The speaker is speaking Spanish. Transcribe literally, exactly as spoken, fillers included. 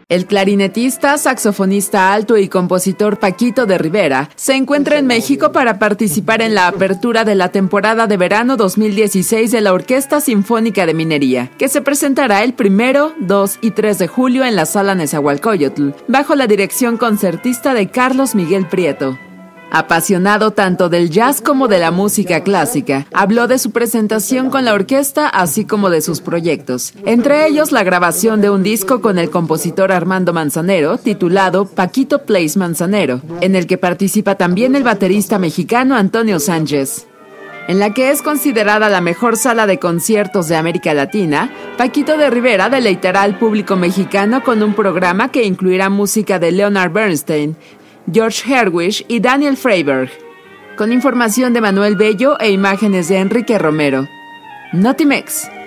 El clarinetista, saxofonista alto y compositor Paquito de Rivera se encuentra en México para participar en la apertura de la temporada de verano dos mil dieciséis de la Orquesta Sinfónica de Minería, que se presentará el primero, dos y tres de julio en la Sala Nezahualcóyotl, bajo la dirección concertista de Carlos Miguel Prieto. Apasionado tanto del jazz como de la música clásica, habló de su presentación con la orquesta así como de sus proyectos, entre ellos la grabación de un disco con el compositor Armando Manzanero titulado Paquito Plays Manzanero, en el que participa también el baterista mexicano Antonio Sánchez. En la que es considerada la mejor sala de conciertos de América Latina, Paquito de Rivera deleitará al público mexicano con un programa que incluirá música de Leonard Bernstein, George Gershwin y Daniel Freiberg, con información de Manuel Bello e imágenes de Enrique Romero. Notimex.